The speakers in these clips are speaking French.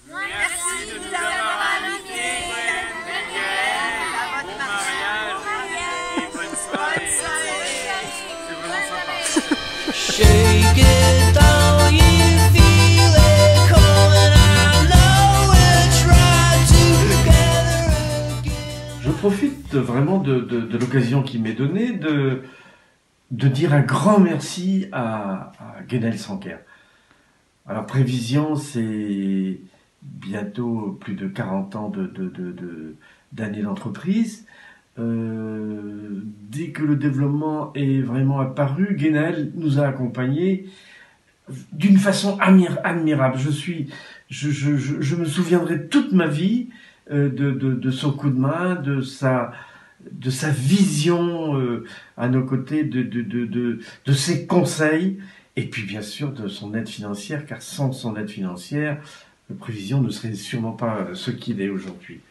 Merci de nous avoir invités. À votre mariage. Et bonne soirée. C'est vraiment sympa. Shake it down, you feel it coming. I know it's right together again. Je profite vraiment de l'occasion qui m'est donnée de dire un grand merci à Guénel Sanquer. Alors Prévision, c'est bientôt plus de 40 ans d'années d'entreprise. Dès que le développement est vraiment apparu, Guénel nous a accompagnés d'une façon admirable. Je me souviendrai toute ma vie de son coup de main, de sa vision à nos côtés, de ses conseils, et puis bien sûr de son aide financière, car sans son aide financière, Prévision ne serait sûrement pas ce qu'il est aujourd'hui.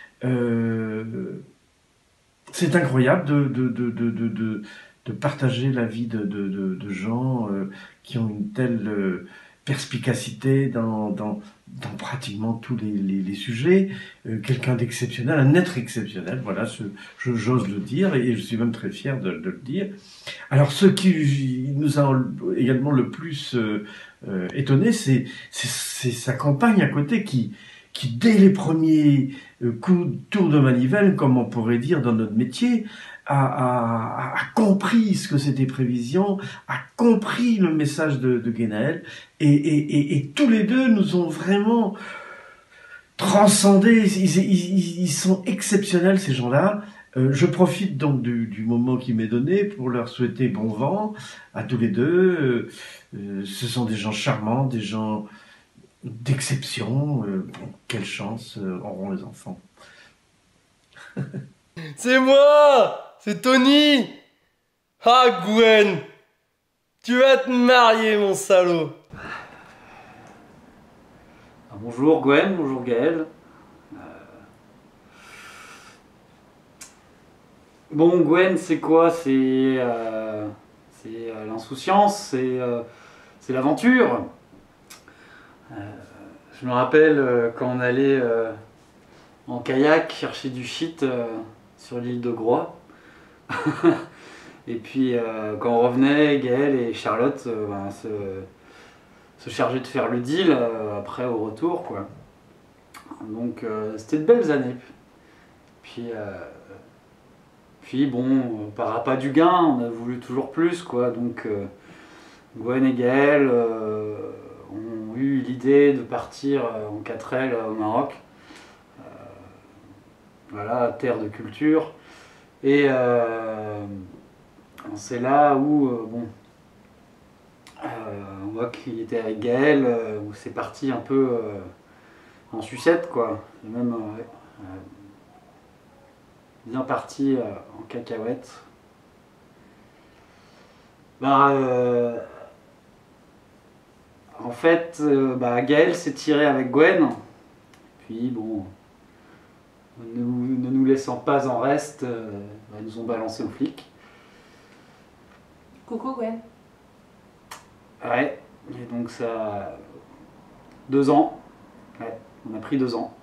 C'est incroyable de partager la vie de gens qui ont une telle perspicacité dans pratiquement tous les sujets. Quelqu'un d'exceptionnel, un être exceptionnel, voilà, j'ose le dire, et je suis même très fier de le dire. Alors ce qui nous a également le plus étonné, c'est sa compagne à côté qui dès les premiers coups de tour de manivelle, comme on pourrait dire dans notre métier, a compris ce que c'était Prévision, a compris le message de Guénel, et tous les deux nous ont vraiment transcendés. Ils sont exceptionnels, ces gens-là. Je profite donc du moment qui m'est donné pour leur souhaiter bon vent à tous les deux. Ce sont des gens charmants, des gens d'exception. Quelle chance auront les enfants. C'est moi! C'est Tony! Ah, Gwen! Tu vas te marier, mon salaud! Bonjour Gwen, bonjour Gaël. Bon, Gwen, c'est quoi? C'est l'insouciance, c'est l'aventure. Je me rappelle quand on allait en kayak chercher du shit sur l'île de Groix. Et puis quand on revenait, Gaël et Charlotte se chargeaient de faire le deal après au retour, quoi. Donc c'était de belles années. Puis bon, par appât du gain, on a voulu toujours plus, quoi. Donc Gwen et Gaël ont eu l'idée de partir en 4L au Maroc. Voilà, terre de culture. Et c'est là où, on voit qu'il était avec Gaël, où c'est parti un peu en sucette, quoi. Et même bien parti en cacahuète. En fait, Gaël s'est tiré avec Gwen. Puis bon, ne nous laissant pas en reste, ils nous ont balancé aux flics. Coucou Gwen. Ouais, et donc ça... 2 ans. Ouais, on a pris 2 ans.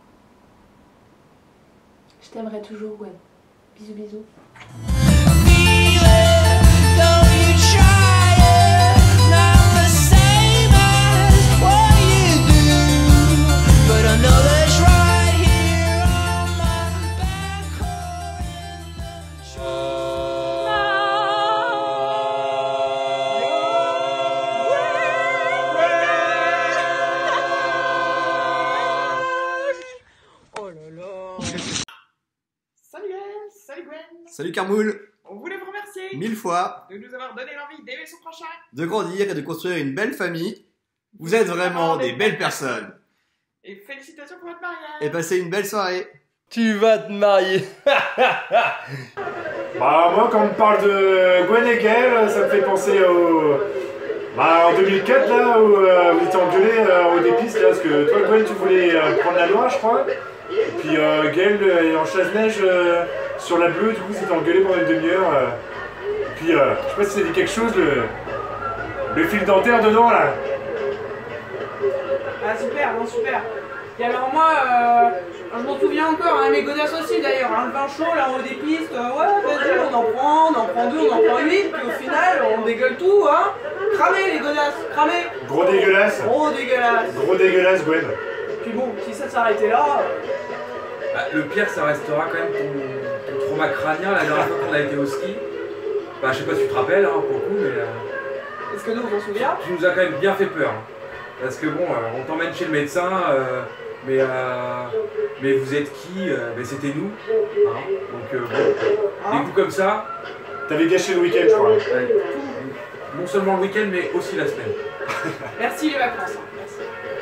Je t'aimerai toujours Gwen. Bisous bisous. Feel it, don't you try it. Not the same as what you do, but I know that's right here on my back home. Oh là là. Salut Gaël, salut Gwen. Salut Carmoul, On voulait vous remercier 1000 fois, de nous avoir donné l'envie d'aimer son prochain. de grandir et de construire une belle famille. Vous êtes vraiment des belles personnes. Et félicitations pour votre mariage. Et passez une belle soirée. Tu vas te marier! Moi quand on me parle de Gwen et Gaël, ça me fait penser en 2004 là où vous étiez engueulés au dépistes là, parce que toi Gwen tu voulais prendre la Loire je crois. Et puis Gaël est en chasse-neige sur la bleue, du coup c'était engueulé pendant une demi-heure. Et puis je sais pas si ça dit quelque chose, le fil dentaire dedans là. Ah super, non super. Et alors moi, je m'en souviens encore, hein, mes godasses aussi d'ailleurs, hein, le vin chaud là en haut des pistes, ouais vas-y on en prend 2, on en prend 8, puis au final on dégueule tout, hein. Cramez les godasses, cramez. Gros dégueulasse. Gros dégueulasse. Gros dégueulasse, Gwen. Puis bon, si ça s'arrêtait là... Bah, le pire ça restera quand même ton trauma crânien la dernière fois qu'on a été au ski. Bah je sais pas si tu te rappelles hein, pour le coup mais... Est-ce que nous on s'en souvient? Tu nous as quand même bien fait peur. Hein. Parce que bon, on t'emmène chez le médecin, mais vous êtes qui? C'était nous. Hein. Donc bon, des coups comme ça. T'avais gâché le week-end, je crois. Non seulement le week-end, mais aussi la semaine. Merci les vacances. Hein. Merci.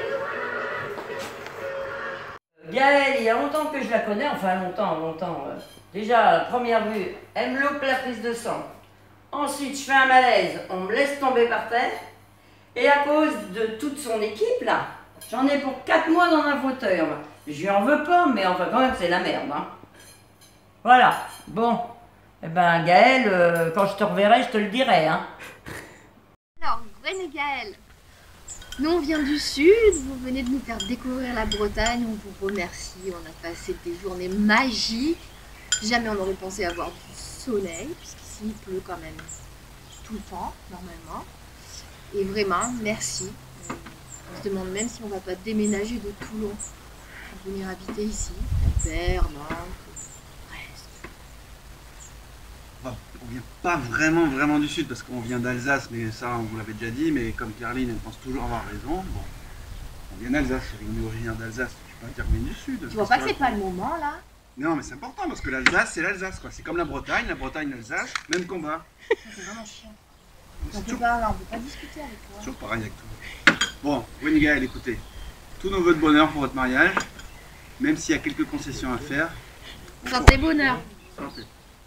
Gaëlle, il y a longtemps que je la connais, enfin longtemps. Déjà, à la première vue, elle me loupe la prise de sang. Ensuite, je fais un malaise, on me laisse tomber par terre. Et à cause de toute son équipe, là, j'en ai pour 4 mois dans un fauteuil. Je lui en veux pas, mais enfin quand même, c'est la merde. Hein. Voilà, bon. Eh ben, Gaëlle, quand je te reverrai, je te le dirai. Hein. Alors, Gwen et Gaëlle, nous on vient du sud, vous venez de nous faire découvrir la Bretagne, on vous remercie, on a passé des journées magiques. Jamais on aurait pensé avoir du soleil, puisqu'ici il pleut quand même tout le temps, normalement. Et vraiment, merci. On se demande même si on va pas déménager de Toulon pour venir habiter ici, à Père, Nantes, Brest. Bon, on vient pas vraiment du sud parce qu'on vient d'Alsace, mais ça on vous l'avait déjà dit, mais comme Caroline elle pense toujours avoir raison, bon, on vient d'Alsace, on est originaire d'Alsace, tu peux pas dire qu'on vient du sud. Tu vois pas que c'est pas le moment là? Non mais c'est important parce que l'Alsace c'est l'Alsace quoi, c'est comme la Bretagne, l'Alsace, même combat. C'est vraiment chiant. On peut pas discuter avec toi. Toujours pareil avec toi. Bon, Gwen et Gaëlle, écoutez, tous nos vœux de bonheur pour votre mariage, même s'il y a quelques concessions à faire. Santé bonheur. Santé.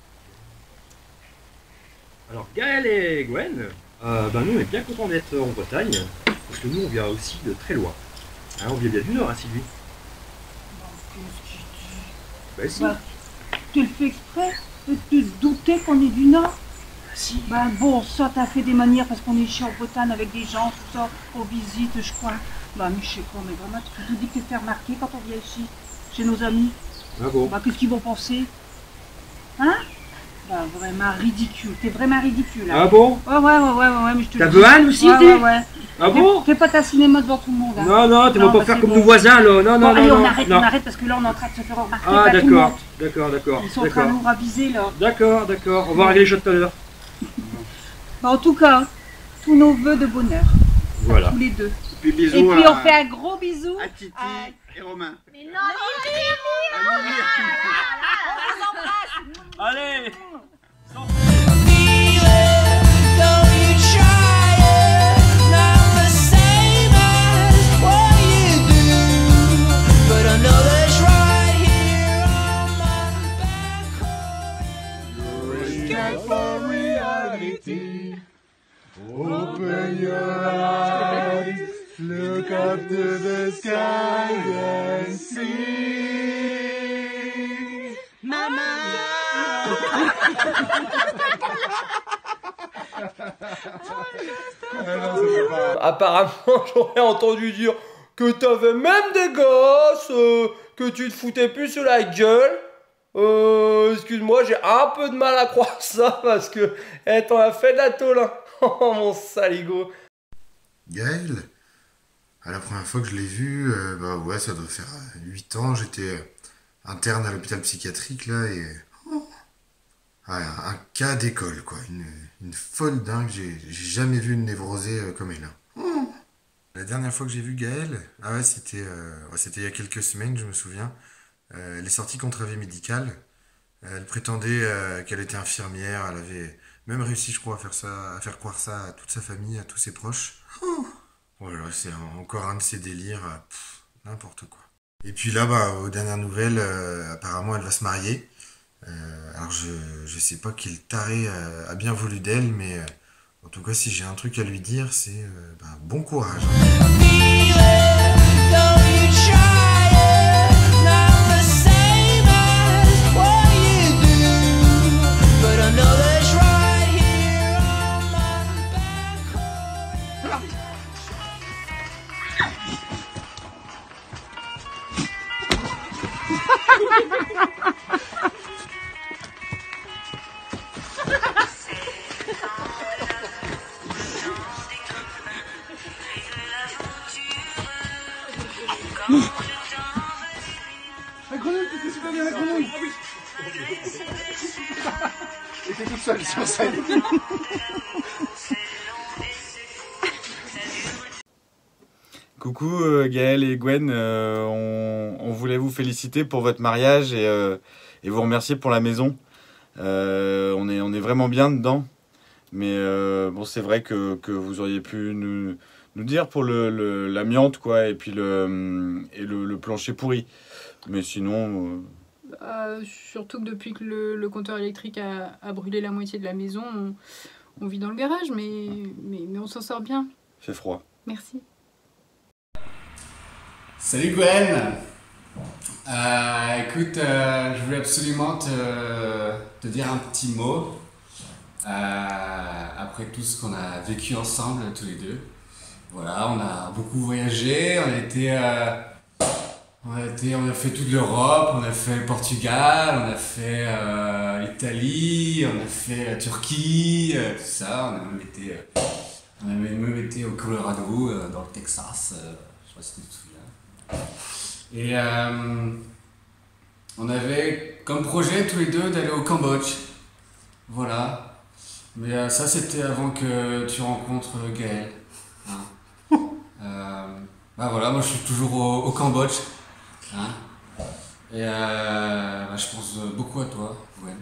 Alors Gaëlle et Gwen, nous on est bien contents d'être en Bretagne, parce que nous on vient aussi de très loin. Hein, on vient bien du nord, hein, Sylvie? Bah si. Bah, tu le fais exprès de te douter qu'on est du nord? Si. Ben bon, ça t'as fait des manières parce qu'on est ici en Bretagne avec des gens, tout ça, aux visites, je crois. Bah mais je sais pas, mais vraiment, tu te dis que tu te fais remarquer quand on vient ici, chez nos amis. Ah bon? Bah qu'est-ce qu'ils vont penser? Hein? Bah vraiment ridicule, t'es vraiment ridicule. Hein. Ah bon? Ouais, mais je te le dis. T'as besoin aussi? Ouais. Ah bon? Fais pas ta cinéma devant tout le monde. Hein. Non, tu vas pas faire comme nos voisins là. Non, allez, non. on arrête parce que là on est en train de se faire remarquer. Ah tout le monde. d'accord. Ils sont en train de nous raviser là. D'accord. On va régler les choses tout à l'heure. Bah, en tout cas, tous nos vœux de bonheur. Voilà. Tous les deux. Et puis bisous. Et puis on fait un gros bisou à Titi et Romain. Mais non, on vous embrasse. Allez. Open your eyes, look up to the sky and see. Mama! Apparemment, j'aurais entendu dire que t'avais même des gosses, que tu te foutais plus sur la gueule. Excuse-moi, j'ai un peu de mal à croire ça parce que t'en as fait de la tôle. Hein. Oh mon saligo. Gaëlle, la première fois que je l'ai vu, ça doit faire 8 ans, j'étais interne à l'hôpital psychiatrique là et... un cas d'école quoi, une folle dingue, j'ai jamais vu une névrosée comme elle. La dernière fois que j'ai vu Gaëlle, c'était il y a quelques semaines, je me souviens, elle est sortie contre avis médical, elle prétendait qu'elle était infirmière, elle avait... même réussi, je crois, à faire croire ça à toute sa famille, à tous ses proches. Voilà, c'est encore un de ces délires, n'importe quoi. Et puis là, aux dernières nouvelles, apparemment, elle va se marier. Alors, je sais pas quel taré a bien voulu d'elle, mais en tout cas, si j'ai un truc à lui dire, c'est bon courage. La grenouille, tu fais super bien la grenouille. Et t'es toute seule sur scène. Coucou Gaël et Gwen, on voulait vous féliciter pour votre mariage et vous remercier pour la maison. On est vraiment bien dedans, mais bon, c'est vrai que vous auriez pu nous dire pour l'amiante quoi, et puis le plancher pourri. Mais sinon... Surtout que depuis que le compteur électrique a brûlé la moitié de la maison, on vit dans le garage, mais on s'en sort bien. fait froid. Merci. Salut Gwen. Écoute, je voulais absolument te dire un petit mot après tout ce qu'on a vécu ensemble tous les deux. Voilà, on a beaucoup voyagé, on a fait toute l'Europe, on a fait le Portugal, on a fait l'Italie, on a fait la Turquie, tout ça. On a même été au Colorado, dans le Texas, je sais pas si tu te souviens. Et on avait comme projet tous les deux d'aller au Cambodge. Voilà. Mais ça c'était avant que tu rencontres Gaël. Hein. Bah voilà, moi je suis toujours au Cambodge. Hein. Et bah, je pense beaucoup à toi, Gwen.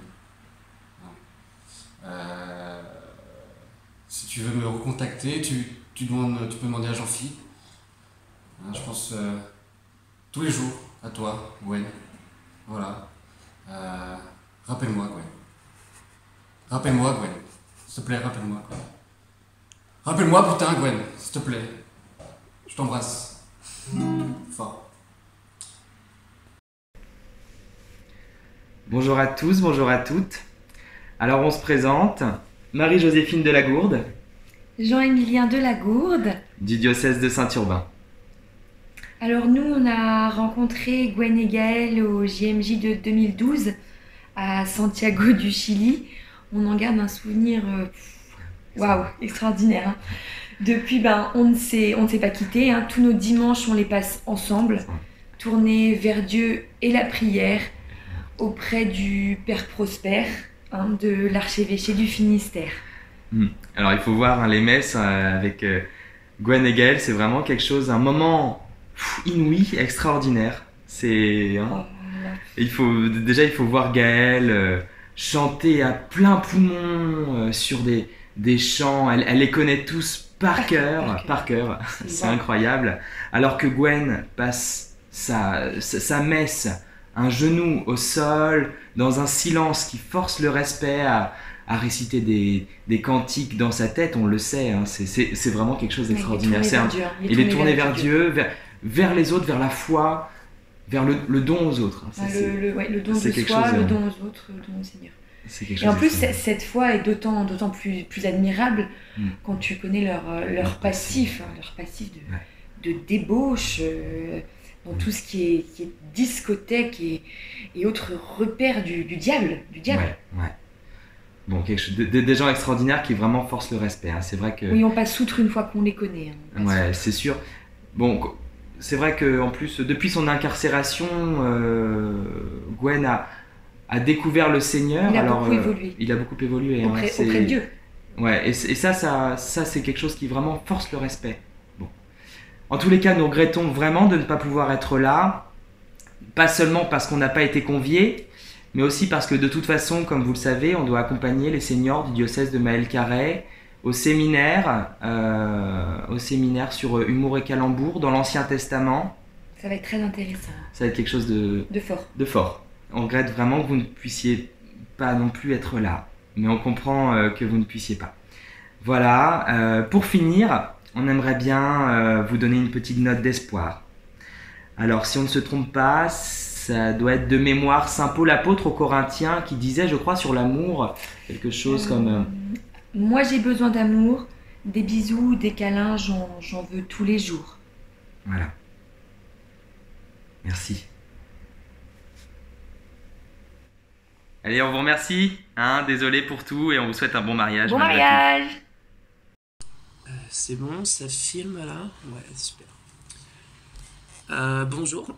Si tu veux me recontacter, tu peux demander à Jean-Phi. Hein, je pense tous les jours à toi, Gwen. Voilà. Rappelle-moi, Gwen. Rappelle-moi, Gwen. S'il te plaît, rappelle-moi, Gwen. Rappelle-moi, putain, Gwen, s'il te plaît. Je t'embrasse. Fort. Bonjour à tous, bonjour à toutes. Alors on se présente, Marie-Joséphine de la Gourde. Jean-Émilien de la Gourde. Du diocèse de Saint-Urbain. Alors nous, on a rencontré Gwen et Gaël au JMJ de 2012 à Santiago du Chili. On en garde un souvenir waouh, extraordinaire. Hein. Depuis, on ne s'est pas quittés. Hein. Tous nos dimanches, on les passe ensemble, tournés vers Dieu et la prière auprès du Père Prosper, hein, de l'archevêché du Finistère. Alors il faut voir hein, les messes avec Gwen et Gaël, c'est vraiment quelque chose, un moment inouï, extraordinaire. C'est, hein, il faut voir Gaël chanter à plein poumon sur des chants. Elle les connaît tous par cœur. C'est incroyable. Alors que Gwen passe sa messe, un genou au sol, dans un silence qui force le respect à réciter des cantiques dans sa tête, on le sait, hein, c'est vraiment quelque chose d'extraordinaire. Il est tourné vers Dieu, vers les autres, vers la foi, vers le don aux autres. Le don de soi, le don aux autres, le don au Seigneur. Et en plus, cette foi est d'autant plus admirable quand tu connais leur passif, hein, leur passif de débauche, dans tout ce qui est discothèque et autres repères du diable. Ouais. Bon, des gens extraordinaires qui vraiment forcent le respect. Hein. C'est vrai que... Oui, on passe outre une fois qu'on les connaît. Hein, ouais, c'est sûr. Bon, c'est vrai qu'en plus, depuis son incarcération, Gwen a découvert le Seigneur. Beaucoup évolué. Il a beaucoup évolué. Auprès de Dieu. Ouais, et ça c'est quelque chose qui vraiment force le respect. Bon. En tous les cas, nous regrettons vraiment de ne pas pouvoir être là, pas seulement parce qu'on n'a pas été conviés, mais aussi parce que de toute façon, comme vous le savez, on doit accompagner les seniors du diocèse de Maël-Carré au séminaire sur Humour et Calembour dans l'Ancien Testament. Ça va être très intéressant. Ça va être quelque chose de fort. On regrette vraiment que vous ne puissiez pas non plus être là, mais on comprend que vous ne puissiez pas. Voilà, pour finir, on aimerait bien vous donner une petite note d'espoir. Alors, si on ne se trompe pas, ça doit être de mémoire Saint Paul apôtre aux Corinthiens qui disait, je crois, sur l'amour, quelque chose comme... Moi, j'ai besoin d'amour, des bisous, des câlins, j'en veux tous les jours. Voilà. Merci. Allez, on vous remercie. Hein, désolé pour tout et on vous souhaite un bon mariage. Bon mariage. C'est bon, ça filme là? Ouais, super. Bonjour.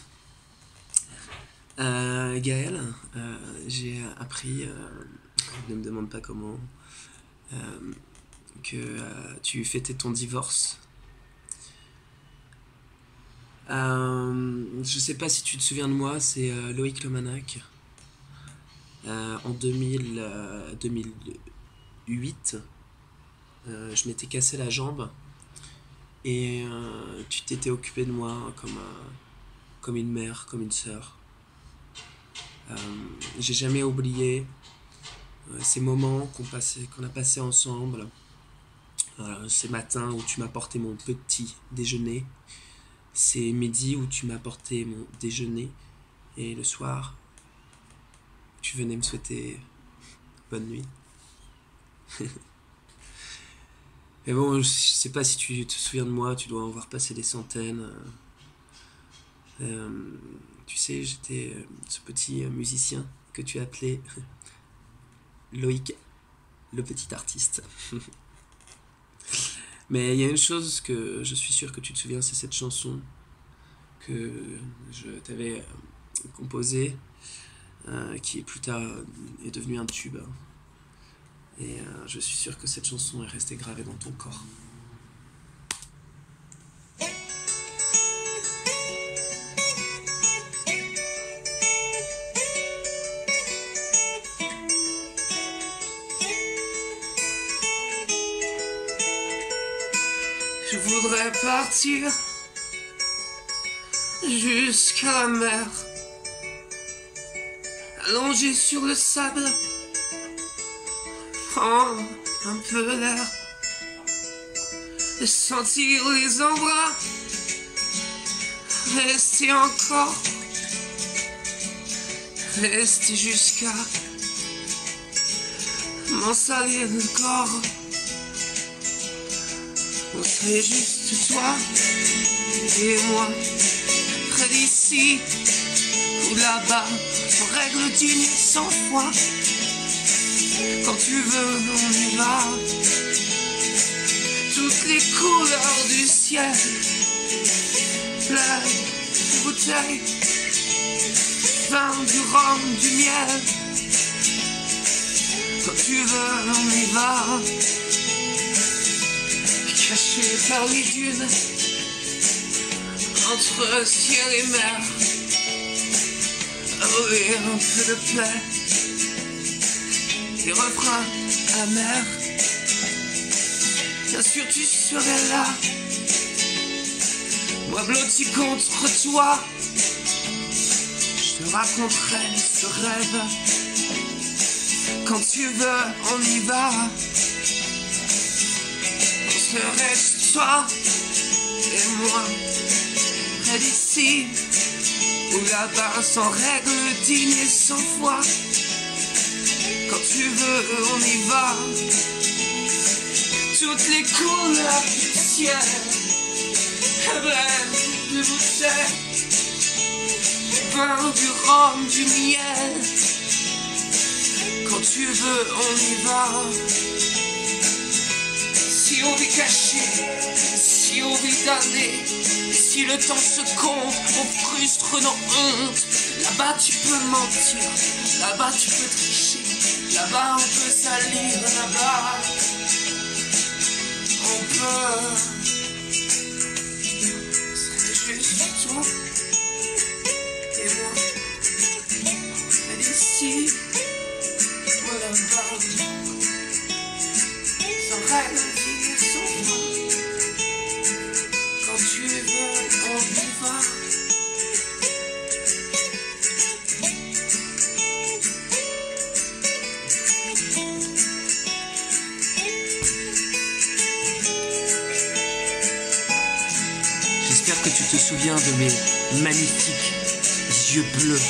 Gaël, j'ai appris, ne me demande pas comment, que tu fêtais ton divorce. Je sais pas si tu te souviens de moi, c'est Loïc Lomanac. En 2008, je m'étais cassé la jambe et tu t'étais occupé de moi comme une mère, comme une sœur. J'ai jamais oublié ces moments qu'on a passés ensemble, ces matins où tu m'as apporté mon petit déjeuner, ces midis où tu m'as apporté mon déjeuner, et le soir, tu venais me souhaiter bonne nuit. Mais bon, je sais pas si tu te souviens de moi, tu dois en avoir passé des centaines. Tu sais, j'étais ce petit musicien que tu appelais Loïc, le petit artiste. Mais il y a une chose que je suis sûr que tu te souviens, c'est cette chanson que je t'avais composée, qui plus tard est devenue un tube. Et je suis sûr que cette chanson est restée gravée dans ton corps. Je voudrais partir jusqu'à la mer, allongé sur le sable, prendre un peu l'air, et sentir les embruns, rester encore, rester jusqu'à m'en salir le corps. On serait juste toi et moi, près d'ici ou là-bas, on règle d'une 100 fois. Quand tu veux, on y va. Toutes les couleurs du ciel, plein de bouteilles, vin, du rhum, du miel. Quand tu veux, on y va. Caché par les dunes, entre ciel et mer, avouer un peu de paix, des refrains amers. Bien sûr tu serais là, moi blotti contre toi, je te raconterai ce rêve. Quand tu veux, on y va. Reste toi et moi, près d'ici ou là-bas, sans règle, digne et sans foi. Quand tu veux, on y va. Toutes les couleurs du ciel, plein de bouteilles, du vin, du rhum, du miel. Quand tu veux, on y va. Si on vit caché, si on vit damné, si le temps se compte, on frustre nos hontes. Là-bas tu peux mentir, là-bas tu peux tricher, là-bas on peut salir, là-bas on peut. C'est juste toi et moi, près d'ici ou là-bas, sans règle. Quand tu veux, on y va. J'espère que tu te souviens de mes magnifiques yeux bleus.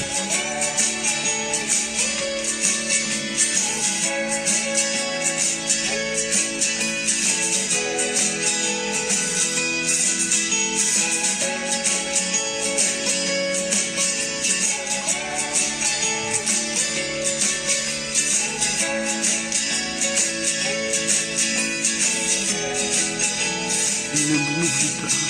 Ne m'oublie pas.